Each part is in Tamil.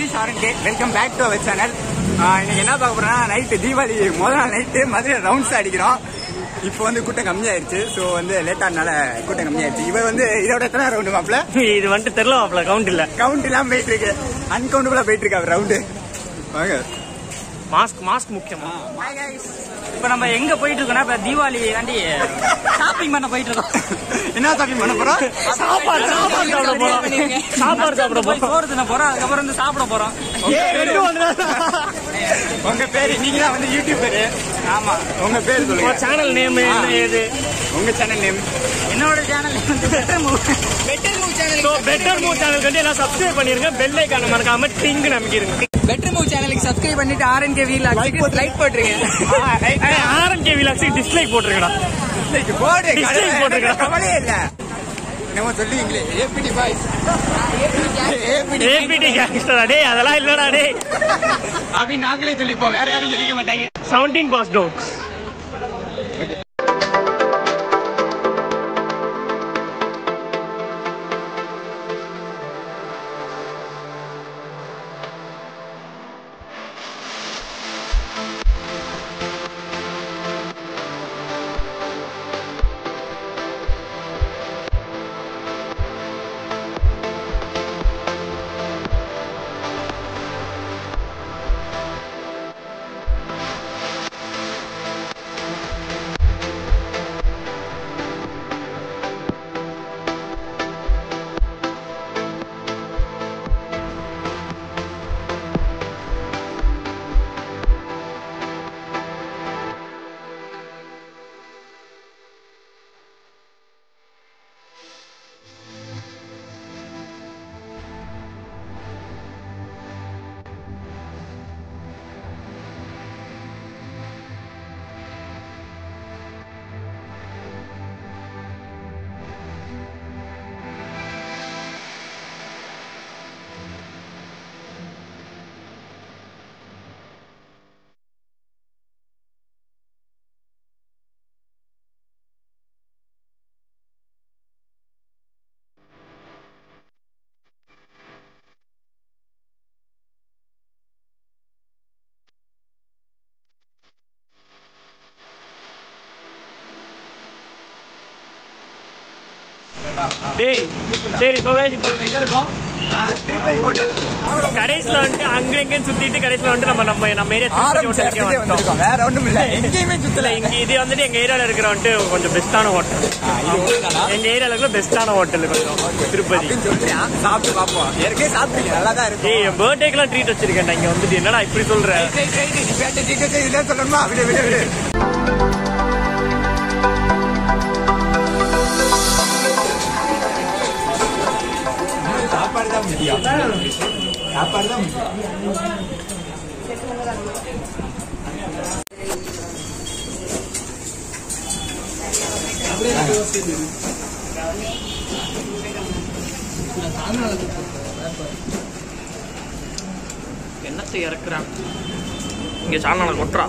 Welcome back to our channel. இன்னைக்கு என்ன பார்க்க போறோம்னா நைட்டு தீபாவளி முதல் நாள் நைட்டு மதுரை ரவுண்ட்ஸ் அடிக்கிறோம். இப்போ வந்து கூட்டம் கம்மியாயிருச்சு. ஸோ வந்து லேட்டானால கூட்டம் கம்மியாயிருச்சு. இவர் வந்து இதோட எத்தனை ரவுண்டு மாப்பிள்ள? இது வந்துட்டு தெரியல மாப்பிள்ள, கவுண்ட் இல்ல, கவுண்ட் இல்லாம போயிட்டு இருக்கு, அன்கவுண்டபுளா போயிட்டு இருக்கு அவர் ரவுண்டு. வாங்க, மாஸ்க் முக்கியமா. இப்ப நம்ம எங்க போயிட்டு இருக்கோம்னா இப்ப தீபாவளி தாண்டி ஷாப்பிங் பண்ண போயிட்டு இருக்கோம். என்ன ஷாப்பிங் பண்ண போறோம்? சாப்பாடு சாப்பிட போறோம், சோறு தின்ன போறோம், அதுக்கப்புறம் வந்து சாப்பிட போறோம். உங்க பேரு? நீங்க தான் வந்து யூடியூபரு. ஆமா, உங்க பேரு சொல்லுங்க. சேனல் நேம் என்ன ஏது? உங்க சேனல் நேம்? என்னோட சேனல் வந்து better move channel. So better move சேனலுக்கு வந்து எல்லாம் சப்ஸ்கிரைப் பண்ணிருங்க, பெல் ஐகானை மறக்காம டிங் நம்பிக்கிருங்க. பெட்டர் மூவ் சேனலுக்கு சப்ஸ்கிரைப் பண்ணிட்டு RNK vlogs லைக் போட்டுருங்க. RNK vlogs டிஸ்லைக் போட்டுருங்கடா. டிஸ்லைக் போடு, டிஸ்லைக் போட்டுருங்க, கவலையே இல்ல. நம்ம சொல்லுவீங்களே ஏபிடி பாய்ஸ், ஏபிடி கேங்ஸ்டர். டேய் அதெல்லாம் இல்லடா டேய், அப்படி நாங்களே சொல்லிப்போம், வேற யாரும் சொல்லிக்க மாட்டாங்க. 17 பாஸ் டோக்ஸ். டேய் சரி கடைசியில் வந்துட்டு அங்க எங்கன்னு சுத்திட்டு கடைசியில் வந்துட்டு நம்ம ஏரியா வந்திருக்கோம். வேற ஒண்ணும் இல்ல, எங்கேயுமே சுத்தல. இங்க இது வந்துட்டு எங்க ஏரியால இருக்கிற வந்துட்டு கொஞ்சம் பெஸ்டான ஹோட்டல். எங்க ஏரியால இருக்கிற பெஸ்டான ஹோட்டல் கொஞ்சம் திருப்பதி. சாப்பிட்டு பாப்போம். ஏற்கனவே சாப்பிட்டு நல்லா தான் இருக்கு. என் பர்த்டேக்கெல்லாம் ட்ரீட் வச்சிருக்கேன். இங்க வந்துட்டு என்னடா இப்படி சொல்ற? சொல்லணுமா? விடு விடு விடு. சாப்பாடு தான் முக்கியம், சாப்பாடு தான் முக்கியம். என்னத்தை இறக்குறான் இங்க? சாணால கொட்டுறா.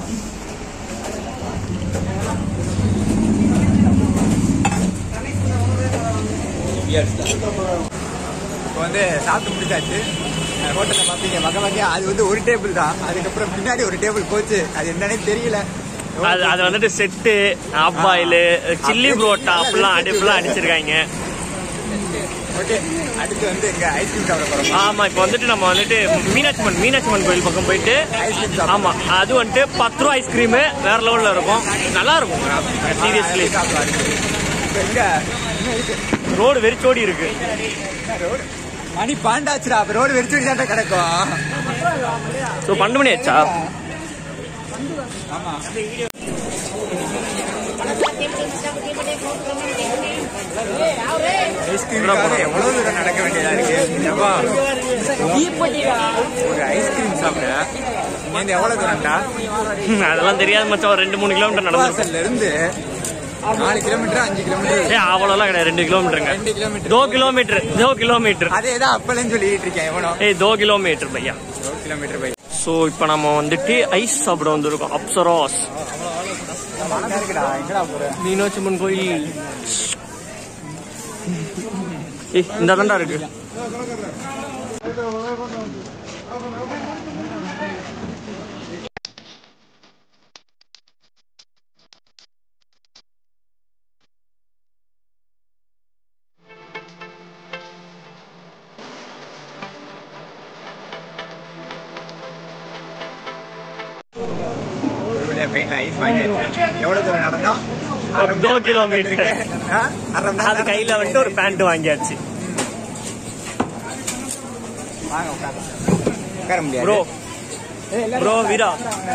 இப்போ வந்து சாப்பிட்டு முடிச்சாச்சு. ஹோட்டலில் பார்த்தீங்க வகை அது வந்து ஒரு டேபிள் தான். அதுக்கப்புறம் பின்னாடி ஒரு டேபிள் போச்சு, அது என்னன்னே தெரியல. அது வந்துட்டு set of boil chilli parotta அப்படிலாம் அடுப்புலாம் அடிச்சிருக்காங்க. ஓகே, அடுத்து வந்து எங்க ஐஸ்கிரீம் சாப்பிட போறோம். ஆமா, இப்போ வந்துட்டு நம்ம வந்துட்டு மீனாட்சிமன் கோயில் பக்கம் போயிட்டு ஐஸ்கிரீம். ஆமா, அது வந்துட்டு 10 ரூபா ஐஸ்கிரீமு வேற லெவல்ல இருக்கும், நல்லா இருக்கும். சீரியஸ்லி ரோடு வெறிச்சோடி இருக்கு. மணி 12 ஆச்சுடா, அப்ப ரோடு வெறிச்சோடி தான் கிடக்கும். 12 மணி ஆச்சா? ஆமா, எவ்வளவு தூரம் நடக்க வேண்டியதா இருக்கு. ஒரு ஐஸ்கிரீம் சாப்பிட எவ்வளவு தூரம்டா? அதெல்லாம் தெரியாது மச்சான். ஒரு 2-3 கிலோமீட்டர் நடந்து இருந்து 4 கிலோமீட்டர் 5 கிலோமீட்டர். அவ்வளோலாம் கிடையாது, 2 கிலோமீட்டருங்க. 2 கிலோமீட்டர். அதேதான் அப்பலன்னு சொல்லிட்டு இருக்கேன். எவ்வளோ? 2 கிலோமீட்டர் பையா, 2 கிலோமீட்டர் பை. ஸோ இப்போ நம்ம வந்துட்டு ஐஸ் சாப்பிட வந்துருக்கோம். அப்சராஸ் மீனாட்சியம்மன் கோயில். இந்த தாண்டா இருக்கு. எவ்வளவு தூரம் நடந்தோம்? 2 கிலோமீட்டர். அது கையில வந்துட்டு ஒரு பேண்ட் வாங்கியாச்சு. வாங்க உட்கார முடியாது ப்ரோ வீரா.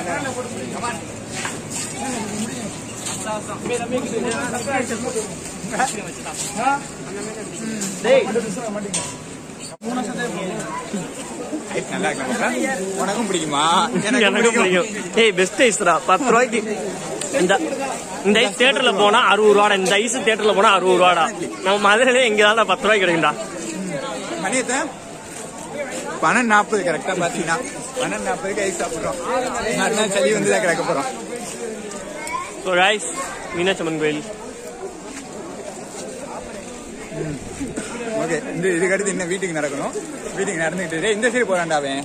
நல்லா இருக்கு. உனக்கும் பிடிக்குமா? எனக்கும் பிடிக்கும். ஏய் பெஸ்ட் ஐஸ்ரா. 10 ரூபாய்க்கு இந்த ஐஸ் தியேட்டர்ல போனா 60 ரூபாடா. இந்த ஐஸ் தியேட்டர்ல போனா 60 ரூபாடா. நம்ம மதுரையில எங்கதான் 10 ரூபாய்க்கு கிடைக்கும்டா. மணியத்தை 12:40 கரெக்டா பாத்தீங்கன்னா 12:40 ஐஸ் சாப்பிடுறோம். மறுநாள் சளி வந்து தான் கிடக்க போறோம். ஸோ கைஸ், மீனாட்சி அம்மன் கோயில். ஓகே, இதுக்கு அடுத்து இன்னும் வீட்டுக்கு நடக்கணும். வீட்டுக்கு நடந்துகிட்டு இந்த சைடு போறான்டா அவன்.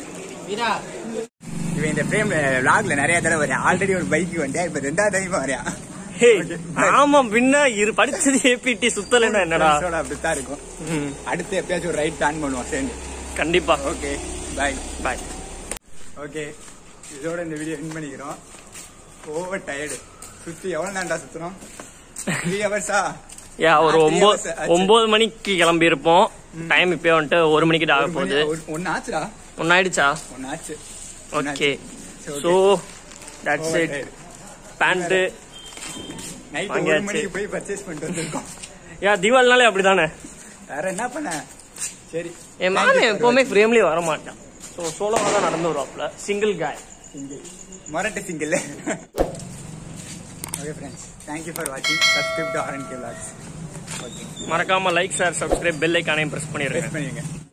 இவன் இந்த ஃப்ரேம்ல விளாக்ல நிறைய தடவை வரையா. ஆல்ரெடி ஒரு பைக் வண்டியா, இப்ப 2வது டைம் வரையா. ஆமா, பின்ன படிச்சது ஏபிடி சுத்தலன்னா என்னடா அப்படித்தான் இருக்கும். அடுத்து எப்பயாச்சும் ஒரு ரைட் பிளான் பண்ணுவோம் சேர்ந்து. கண்டிப்பா. ஓகே, பாய் பாய். ஓகே, இதோட இந்த வீடியோ எண்ட் பண்ணிக்கிறோம். Over tired. சுத்தி எவ்வளவு நேரம்டா சுத்துறோம்? 3 ஹவர்ஸா? ஒரு 9 மணிக்கு கிளம்பி இருப்போம். டைம் இப்ப வந்துட்டு 1 மணிக்கு ஆக போகுது. 1 ஆச்சுடா. 1 ஆயிடுச்சா? 1 ஆச்சு. Okay, so that's it. பேண்ட் நைட் 1 மணிக்கு போய் பர்ச்சேஸ் பண்ணிட்டு வந்திருக்கோம். தீபாவளினாலே அப்படிதானே. வேற என்ன பண்ண? சரி, என் மாமன் எப்பவுமே ஃப்ரேம்லயே வர மாட்டான். ஸோ சோலோவா தான் நடந்து வருவாப்ல. சிங்கிள் காய், மொரட்டு single. Okay friends, thank you for வாட்சிங். Subscribe to RNK Vlogs. மறக்காம லைக், ஷேர், சப்ஸ்கிரைப், பெல் ஐகானையும் பிரஸ் பண்ணிடுங்க.